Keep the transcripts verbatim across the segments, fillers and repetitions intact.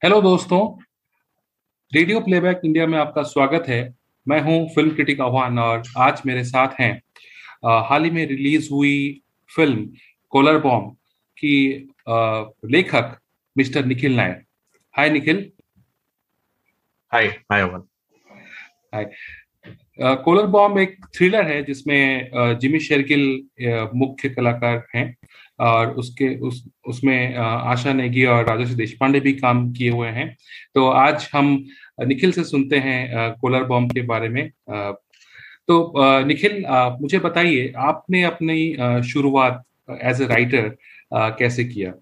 Hello दोस्तों। Radio playback India में आपका स्वागत है। मैं हूं फिल्म क्रिटिक आह्वान और आज मेरे साथ हैं अ, हाल ही में रिलीज हुई फिल्म कोलर बॉम्ब की अ, लेखक mister Nikhil Nair. Hi Nikhil. Hi hi Aman. Hi. Uh, collar bomb एक थ्रिलर है जिसमें अ, जिमी शेरगिल अ, मुख्य कलाकार हैं और उसके उस उसमें अ, आशा नेगी और राजेश देशपांडे भी काम किए हुए हैं। तो आज हम निखिल से सुनते हैं अ, कोलर बॉम्ब के बारे में। अ, तो अ, निखिल, अ, मुझे बताइए आपने अपनी अ, शुरुआत एज ए राइटर कैसे किया।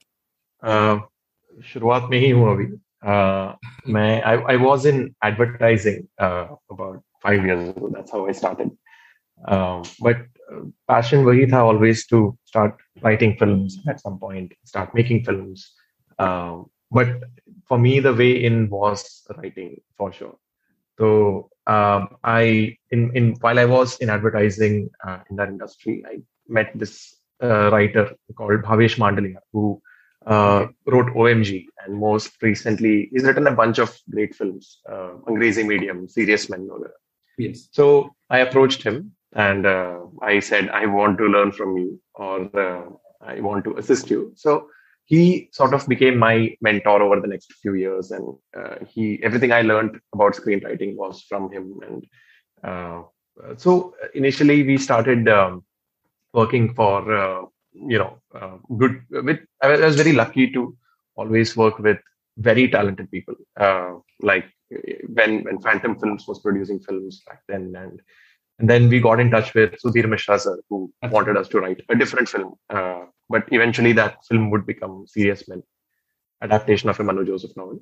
अ, शुरुआत में ही हूँ अभी। अ, मैं I I was in advertising about five years ago. That's how I started. Um, but uh, passion वही था always to start writing films at some point, start making films. Um, but for me, the way in was writing for sure. So um, I in in while I was in advertising uh, in that industry, I met this uh, writer called Bhavesh Mandalia who uh, Okay. wrote O M G, and most recently he's written a bunch of great films, uh, Angrezi Medium, Serious Men. वगैरह. Yes. So I approached him and uh, I said, I want to learn from you, or uh, I want to assist you. So he sort of became my mentor over the next few years, and uh, he everything I learned about screenwriting was from him. And uh, so initially we started um, working for uh, you know uh, good with. I was I was very lucky to always work with very talented people. Uh, like when when Phantom Films was producing films back then, and and then we got in touch with Sudhir Mishra sir, who अच्छा. wanted us to write a different film. Uh, but eventually, that film would become Serious Men, adaptation of a Manu Joseph novel.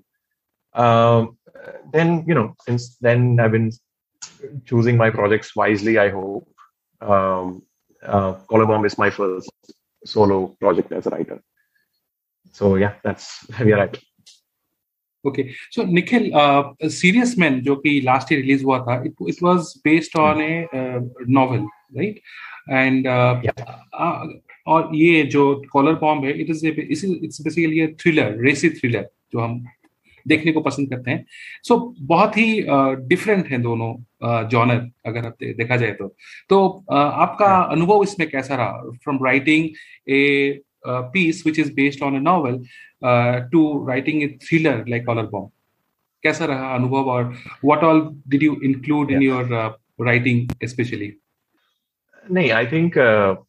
Um, then you know, since then I've been choosing my projects wisely, I hope. Um, uh, Collar Bomb is my first solo project as a writer. So yeah, that's where we are at. Okay, so Nikhil, serious man जो कि last year release हुआ था, it it was based on Mm. A novel, right? And Yeah. और ये जो collar bomb है, it is it's basically a thriller, racy thriller जो हम देखने को पसंद करते हैं। सो so, बहुत ही डिफरेंट है दोनों जॉनर, अगर आप दे, देखा जाए तो तो uh, आपका Yeah. अनुभव इसमें कैसा रहा, from writing a piece which is based on a novel uh, to writing a thriller like Collar Bomb? कैसा रहा अनुभव और what all did you include in Yeah. your uh, writing especially? नहीं, आई थिंक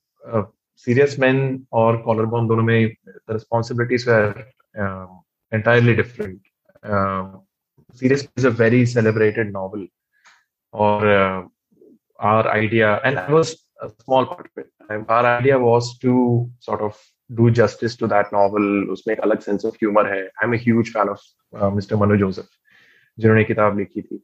सीरियस मैन और collar bomb दोनों में the responsibilities are entirely different. Uh, Serious is a very celebrated novel, or uh, our idea, and I was a small part of it. And our idea was to sort of do justice to that novel. उसमें एक अलग sense of humor है. I'm a huge fan of uh, mister Manu Joseph, जिन्होंने किताब लिखी थी.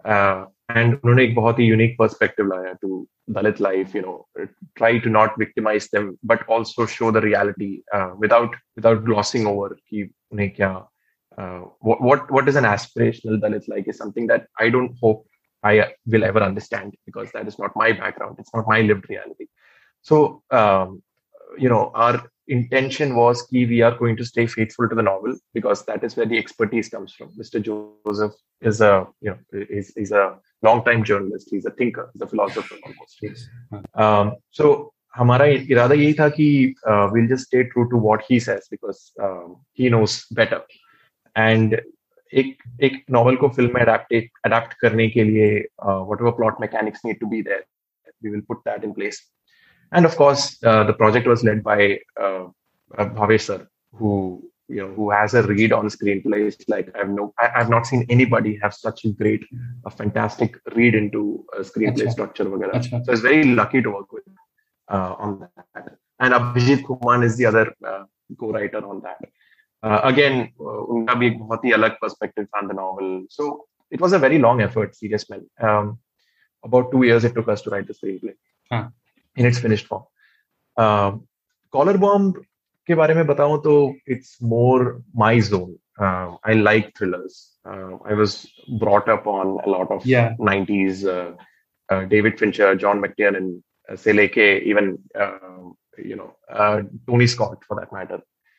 And उन्होंने एक बहुत ही यूनिक पर्सपेक्टिव लाया to Dalit life. You know, try to not victimise them but also show the reality without without glossing over कि उन्हें क्या uh, what what what is an aspirational Dalit like is something that I don't hope I will ever understand, because that is not my background. It's not my lived reality. So um, you know, our intention was ki we are going to stay faithful to the novel, because that is where the expertise comes from. Mister Joseph is a, you know, he's, he's a long time journalist. He's a thinker. He's a philosopher almost. Yes. हाँ. Um, so हमारा इरादा यही था कि uh, we'll just stay true to what he says, because um, he knows better. And एक एक novel को film में अडेप्ट अडेप्ट करने के लिए whatever plot mechanics need to be there, we will put that in place. And of course, uh, the project was led by uh, uh, Bhavesh sir, who you know who has a read on screenplays. Like I've no, I, I've not seen anybody have such a great, a fantastic read into a screenplay अच्छा. structure, वगैरह. अच्छा. So I was very lucky to work with uh, on that. And Abhijit Kuman is the other uh, co-writer on that. Uh, again, uh, उनका भी एक बहुत ही अलग perspective on the novel. So it was a very long effort, Serious Men. Um, about two years it took us to write the screenplay हाँ. in its finished form. Uh, Collar Bomb के बारे में बताऊं तो it's more my zone. Uh, I like thrillers. Uh, I was brought up on a lot of Yeah. nineties uh, uh, David Fincher, John McTiernan, uh, से लेके even uh, you know uh, Tony Scott for that matter.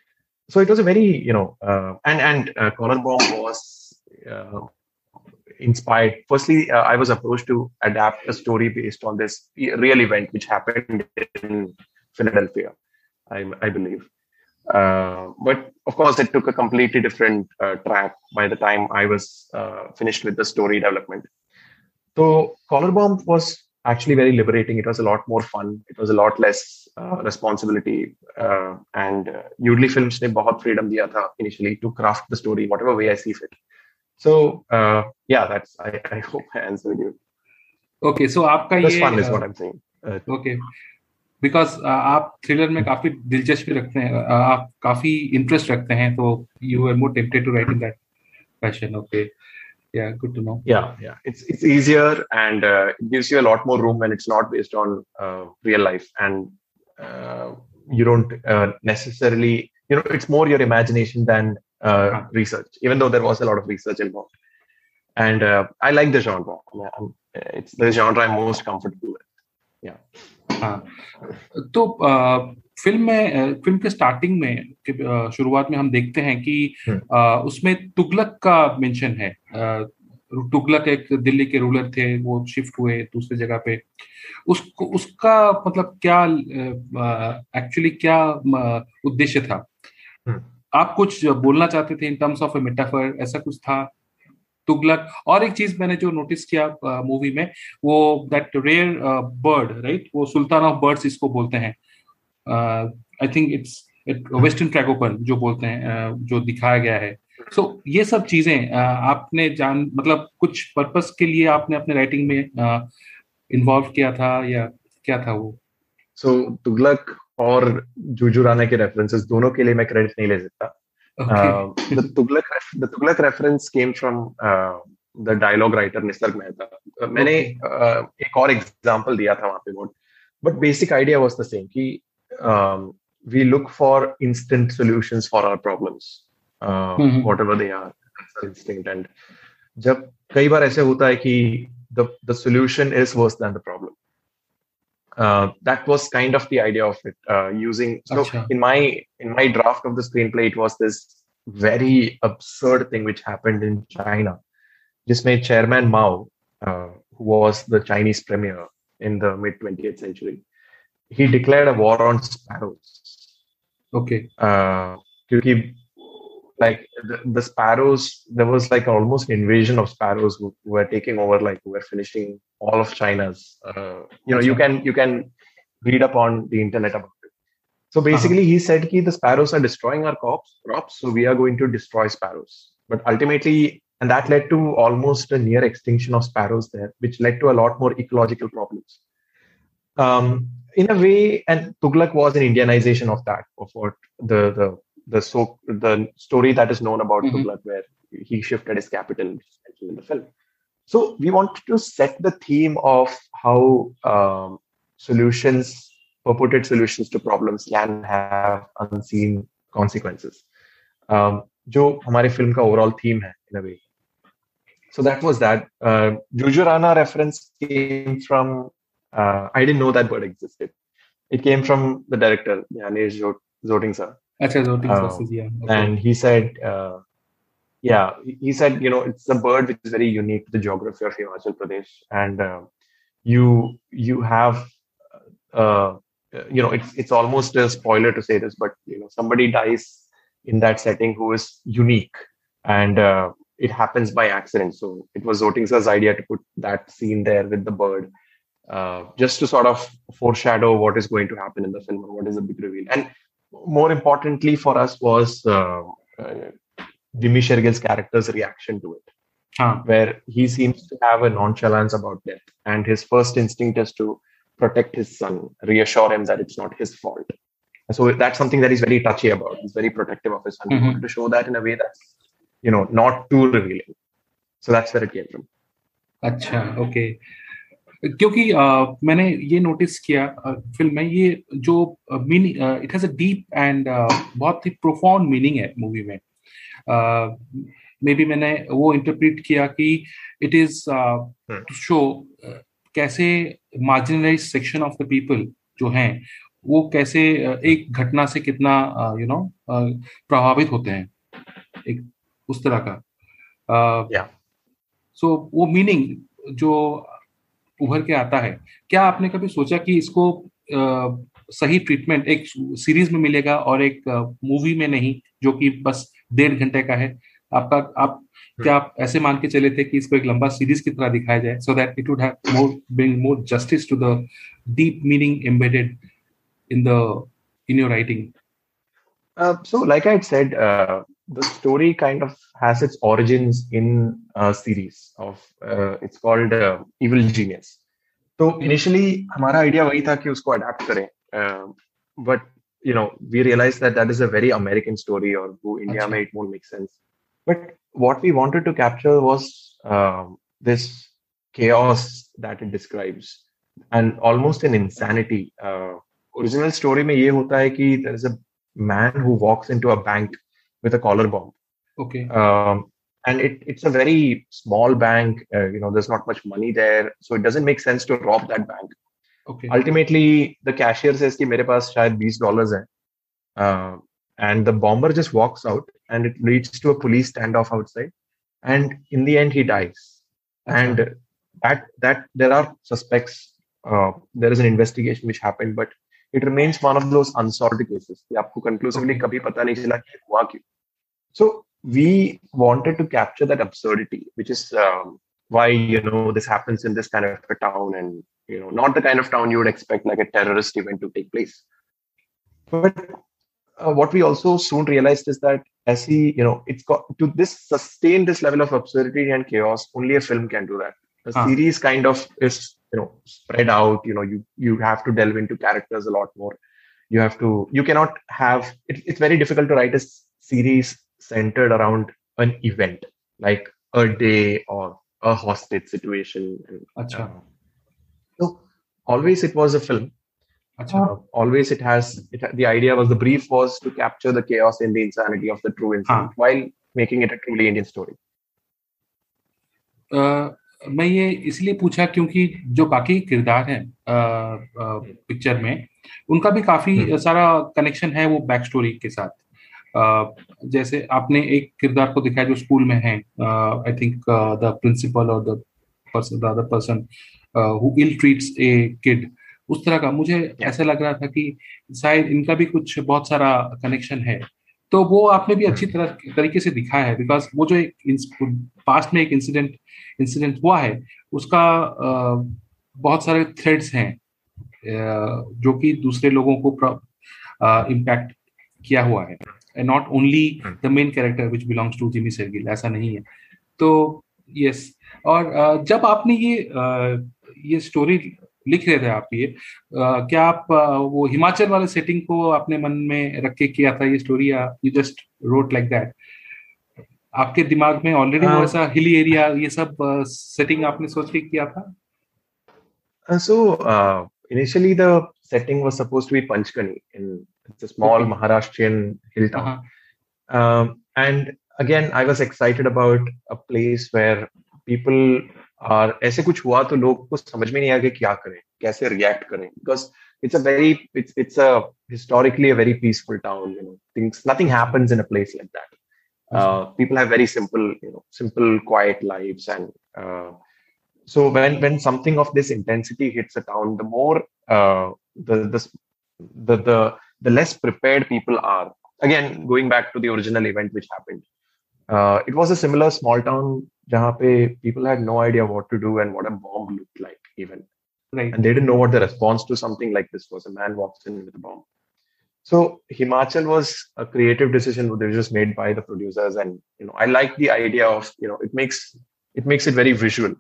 so it was a very, you know, uh, and and uh, Color Bomb was uh, inspired. Firstly, uh, I was approached to adapt a story based on this real event which happened in Philadelphia, I, I believe. Uh, but of course, it took a completely different uh, track by the time I was uh, finished with the story development. So Collar Bomb was actually very liberating. It was a lot more fun. It was a lot less uh, responsibility. Uh, and uh, Yoodlee Films ने बहुत freedom दिया था initially to craft the story whatever way I see fit. So uh, yeah, that's I, I hope I answered you. Okay, so आपका Just ये fun is what I'm saying. Uh, okay. Because uh, आप thriller में काफी दिलचस्पी रखते हैं, uh, आप काफी इंटरेस्ट रखते हैं, तो you are more tempted to write in that passion. Okay, yeah, good to know. Yeah, yeah, it's it's easier and uh, it gives you a lot more room when it's not based on uh, real life, and uh, you don't uh, necessarily, you know, it's more your imagination than uh, huh. research, even though there was a lot of research involved. And uh, I like the genre. Yeah, it's the genre I'm most comfortable with. Yeah. हाँ, तो film में, film के starting में, शुरुआत में हम देखते हैं कि आ, उसमें तुगलक का मेंशन है. आ, तुगलक एक दिल्ली के रूलर थे, वो शिफ्ट हुए दूसरी जगह पे. उसको उसका मतलब क्या एक्चुअली क्या उद्देश्य था? आप कुछ बोलना चाहते थे in terms of a metaphor, ऐसा कुछ था? तुगलक. और एक चीज मैंने जो नोटिस किया मूवी uh, में, वो दैट रेयर बर्ड, राइट, वो सुल्तान ऑफ बर्ड्स इसको बोलते हैं. I think it's western tragopan जो बोलते हैं, uh, जो दिखाया गया है. सो so, ये सब चीजें uh, आपने जान मतलब कुछ पर्पस के लिए आपने अपने राइटिंग में इन्वॉल्व uh, किया था या क्या था वो? सो so, तुगलक और जूजू राणा के रेफरेंसेस दोनों के लिए मैं क्रेडिट नहीं ले सकता. Okay. Uh, the Tughlaq the Tughlaq reference came from uh, the dialogue writer Nisarg Mehta. Uh, मैंने uh, एक और example दिया था वहाँ पे बहुत, but basic idea was the same कि um, we look for instant solutions for our problems, uh, mm-hmm. whatever they are. That's our instinct. And जब कई बार ऐसे होता है कि the the solution is worse than the problem. Uh, that was kind of the idea of it. Uh, using so Achha. in my in my draft of the screenplay, it was this very absurd thing which happened in China. Jisme Chairman Mao, uh, who was the Chinese premier in the mid twentieth century, he declared a war on sparrows. Okay. Uh, because like the, the sparrows, there was like almost invasion of sparrows who, who were taking over, like who were finishing all of China's. Uh, you know, you can you can read up on the internet about it. So basically, uh-huh. he said that the sparrows are destroying our crops, crops, so we are going to destroy sparrows. But ultimately, and that led to almost a near extinction of sparrows there, which led to a lot more ecological problems. Um, in a way, and Tughlaq was an Indianization of that, of what the the the so the story that is known about mm-hmm. Tughlaq, where he shifted his capital, which is mentioned in the film. So we wanted to set the theme of how um, solutions, purported solutions to problems, can have unseen consequences. Um, जो हमारे film का overall theme है in a way. So that was that. Uh, Juju Rana reference came from. Uh, I didn't know that word existed. It came from the director, Yanesh Zoting sir. Achha, Zoting sir, yeah. Okay. And he said, uh, yeah, he said, you know, it's a bird which is very unique to the geography of Himachal Pradesh, and uh, you you have, uh, you know, it's it's almost a spoiler to say this, but you know, somebody dies in that setting who is unique, and uh, it happens by accident. So it was Zoting sir's idea to put that scene there with the bird. Uh, just to sort of foreshadow what is going to happen in the film, or what is the big reveal. And more importantly for us was uh, uh, Jimmy Shergill's character's reaction to it, huh. where he seems to have a nonchalance about death, and his first instinct is to protect his son, reassure him that it's not his fault. And so that's something that he's very touchy about. He's very protective of his son. Mm-hmm. He wanted to show that in a way that's, you know, not too revealing. So that's where it came from. अच्छा, okay. क्योंकि uh, मैंने ये notice किया uh, film में, ये जो meaning, it has a deep and बहुत ही प्रोफाउंड मीनिंग है मूवी में. मे uh, बी मैंने वो इंटरप्रेट किया कि इट इज टू शो कैसे marginalised section of the people जो हैं वो कैसे एक घटना से कितना यू नो प्रभावित होते हैं, एक उस तरह का। या सो वो मीनिंग जो उभर के आता है, क्या आपने कभी सोचा कि इसको आ, सही ट्रीटमेंट एक सीरीज में मिलेगा और एक मूवी में नहीं, जो कि बस डेढ़ घंटे का है? आपका आप क्या आप ऐसे मान के चले थे कि इसको एक लंबा सीरीज की तरह दिखाया जाए, so that it would have more bring more justice to the deep meaning embedded in the in your writing? Uh, so, like I had said, uh, the story kind of has its origins in a series of. Uh, it's called uh, Evil Genius. So initially, हमारा idea वही था कि उसको adapt करें, uh, but you know we realized that that is a very American story, और वो India में it won't make sense. But what we wanted to capture was uh, this chaos that it describes, and almost an insanity. Uh, original story में ये होता है कि there is a man who walks into a bank with a collar bomb. Okay. Um, and it, it's a very small bank. Uh, you know, there's not much money there, so it doesn't make sense to rob that bank. Okay. Ultimately, the cashier says कि मेरे पास शायद twenty dollars है, uh, and the bomber just walks out, and it leads to a police standoff outside, and in the end he dies. Okay. And that that there are suspects. Uh, there is an investigation which happened, but it remains one of those unsolved cases. कि आपको conclusively Okay. कभी पता नहीं चला कि हुआ क्यों. So we wanted to capture that absurdity, which is um, why you know this happens in this kind of a town, and you know not the kind of town you would expect like a terrorist event to take place. But uh, what we also soon realized is that as he, you know, it's got to this sustain this level of absurdity and chaos. Only a film can do that. The Huh. series kind of is, you know, spread out. You know, you you have to delve into characters a lot more. You have to. You cannot have. It, it's very difficult to write a series centered around an event like a day or a hostage situation. And, Achha. uh, so always it was a film. Achha. Uh, always it has. It, the idea was the brief was to capture the chaos and the insanity of the true incident हाँ. while making it a truly Indian story. Uh, मैं ये इसलिए पूछा क्योंकि जो बाकी किरदार हैं पिक्चर में, उनका भी काफी Hmm. सारा कनेक्शन है वो बैक स्टोरी के साथ. Uh, जैसे आपने एक किरदार को दिखाया जो स्कूल में है, आई थिंक द प्रिंसिपल और the person the other person who ill treats a kid, उस तरह का मुझे Yeah. ऐसा लग रहा था कि शायद इनका भी कुछ बहुत सारा कनेक्शन है. तो वो आपने भी अच्छी तरह तरीके से दिखाया है, बिकॉज वो जो एक पास्ट में एक इंसिडेंट इंसिडेंट हुआ है उसका uh, बहुत सारे थ्रेड्स हैं uh, जो कि दूसरे लोगों को इम्पैक्ट uh, किया हुआ है, and not only the main character which belongs to Jimmy Shergill. ऐसा नहीं है. तो yes, और uh, जब आपने ये uh, ये स्टोरी लिख रहे थे आप, ये uh, क्या आप uh, वो हिमाचल वाले सेटिंग को आपने मन में रख के किया था ये स्टोरी, या you just wrote like that? आपके दिमाग में ऑलरेडी uh, वो ऐसा हिली एरिया ये सब सेटिंग uh, आपने सोच के किया था? Uh, so uh, initially the setting was supposed to be Panchgani. In it's a small okay. Maharashtrian hill town. Uh-huh. Um, and again, I was excited about a place where people are. ऐसे कुछ हुआ तो लोग को समझ में नहीं आया कि क्या करें, कैसे react करें, because it's a very it's it's a historically a very peaceful town. You know, things nothing happens in a place like that. Uh, people have very simple, you know, simple quiet lives, and uh, so when when something of this intensity hits a town, the more uh, the, the the the the less prepared people are. Again, going back to the original event which happened, uh, it was a similar small town jahan pe people had no idea what to do and what a bomb looked like even. Right. And they didn't know what the response to something like this was. A man walks in with a bomb. So Himachal was a creative decision that was just made by the producers, and you know I like the idea of, you know, it makes it makes it very visual,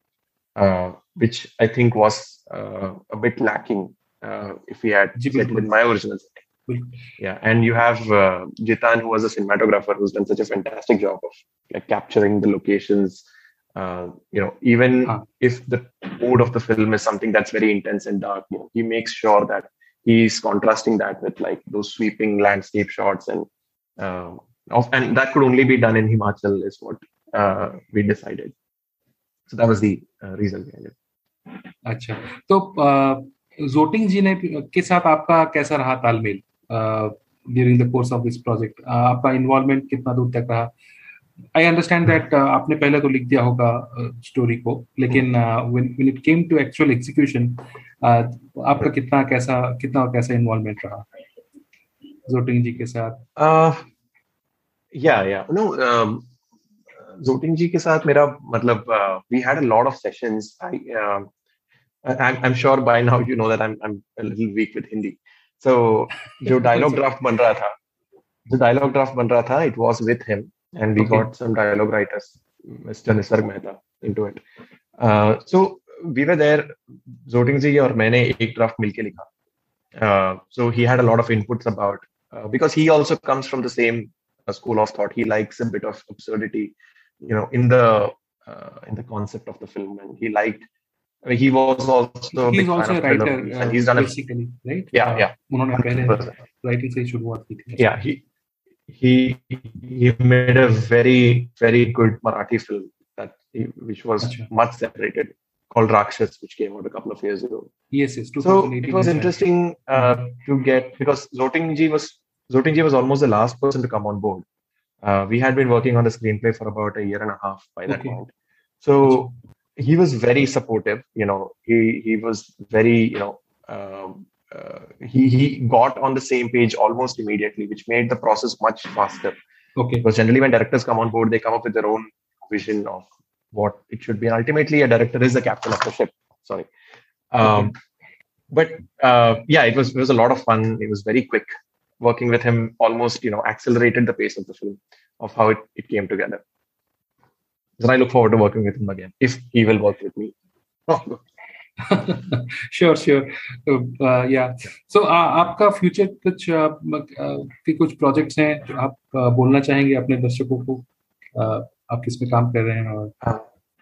uh, which I think was uh, a bit lacking uh, if we had set it in my original setting. Yeah, and you have uh, Jitan, who was a cinematographer, who's done such a fantastic job of like capturing the locations. Uh, you know, even huh. if the mood of the film is something that's very intense and dark, you know, he makes sure that he's contrasting that with like those sweeping landscape shots, and uh, of, and that could only be done in Himachal is what uh, we decided. So that was the uh, reason behind it. अच्छा, तो uh, jotting जी ने के साथ आपका कैसा रहा तालमेल during the course of this project? आपका इन्वॉल्वमेंट कितना दूर तक रहा? आई अंडरस्टैंड दैट आपने पहले तो लिख दिया होगा स्टोरी uh, को, लेकिन when it came to actual execution आपका कितना कैसा कितना कैसा इन्वॉल्वमेंट रहा जोटिंग जी के साथ? या या नो जोटिंग जी के साथ मेरा मतलब we had a lot of sessions. I I'm, I'm sure by now you know that I'm I'm a little weak with Hindi. So जो dialogue draft बन रहा था, जो dialogue draft बन रहा था, it was with him, and we okay. got some dialogue writers, Mister Nisarg Mehta, into it. Uh, so we were there, Zoting ji और मैंने एक draft मिलके लिखा. Uh, so he had a lot of inputs about uh, because he also comes from the same uh, school of thought. He likes a bit of absurdity, you know, in the uh, in the concept of the film, and he liked. I mean, he was also a he's big also fan a of writer, uh, and he's done basically, a, right? Yeah, uh, yeah. उन्होंने पहले writing से शुरुआत की थी. Yeah, he he he made a very very good Marathi film that he, which was Achha. much celebrated, called Rakshas, which came out a couple of years ago. Yes, yes. So it was interesting uh, to get, because Zoting ji was Zoting ji was almost the last person to come on board. Uh, we had been working on the screenplay for about a year and a half by that okay. point. So. Achha. He was very supportive, you know, he, he was very, you know, um, uh, he, he got on the same page almost immediately, which made the process much faster. Okay. Because generally when directors come on board, they come up with their own vision of what it should be. And ultimately a director is the captain of the ship. Sorry. Um, okay. But uh, yeah, it was, it was a lot of fun. It was very quick. Working with him almost, you know, accelerated the pace of the film, of how it, it came together. So I look forward to working with him again, if he will work with me. Oh. sure, sure. Uh, uh, yeah. So, uh, आपका future कुछ uh, uh, कुछ projects हैं जो आप uh, बोलना चाहेंगे अपने दर्शकों को? uh, आप किस में काम कर रहे हैं? और uh,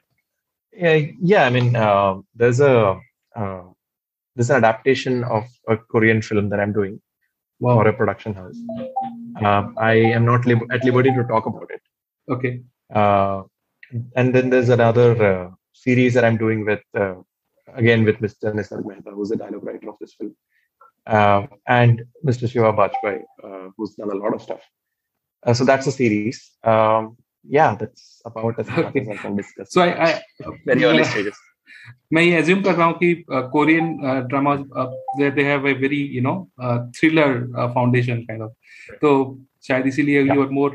yeah, yeah. I mean, uh, there's a uh, there's an adaptation of a Korean film that I'm doing wow. for a production house. Uh, I am not lib- at liberty to talk about it. Okay. Uh, And then there's another uh, series that I'm doing with, uh, again, with Mister Nisarg Mehta, who's the dialogue writer of this film, uh, and Mister Shiva Bajpai, uh, who's done a lot of stuff. Uh, so that's a series. Um, yeah, that's about as much okay. as I can discuss. So I, I very early stages. मैं ये assume कर रहा हूँ कि Korean drama they have a very, you know, uh, thriller uh, foundation kind of. तो शायद इसीलिए you are more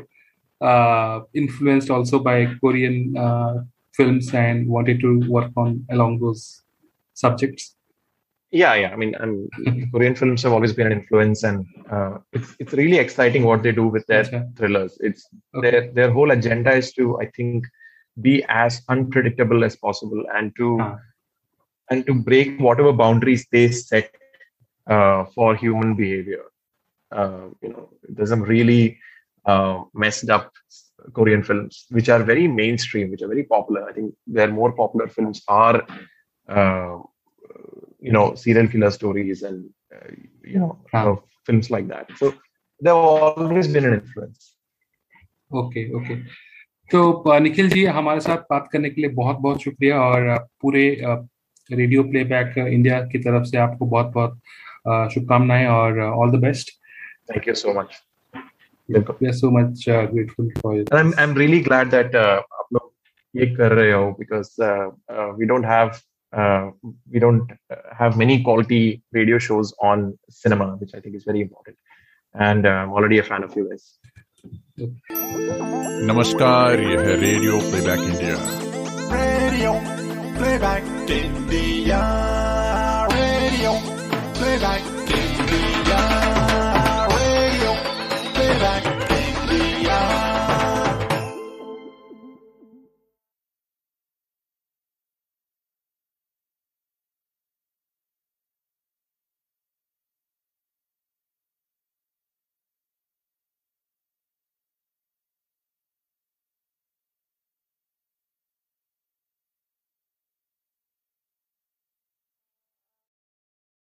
Uh, influenced also by Korean uh, films and wanted to work on along those subjects. Yeah, yeah. I mean, I'm, Korean films have always been an influence, and uh, it's it's really exciting what they do with their okay. thrillers. It's okay. their their whole agenda is to, I think, be as unpredictable as possible, and to huh. and to break whatever boundaries they set uh, for human behavior. Uh, you know, there's some really Uh, messed up Korean films, which are very mainstream, which are very popular. I think their more popular films are, uh, you know, serial killer stories and, uh, you know, huh. uh, films like that. So they've always been an influence. Okay, okay. तो निखिल जी, हमारे साथ बात करने के लिए बहुत बहुत शुक्रिया, और पूरे रेडियो प्लेबैक इंडिया की तरफ से आपको बहुत बहुत शुभकामनाएं और all the best. Thank you so much. We are so much uh, grateful for it. And I'm I'm really glad that आप लोग ये कर रहे हो, because uh, uh, we don't have uh, we don't have many quality radio shows on cinema, which I think is very important. And uh, I'm already a fan of you guys. नमस्कार, यह है radio playback India. Radio playback India. Radio playback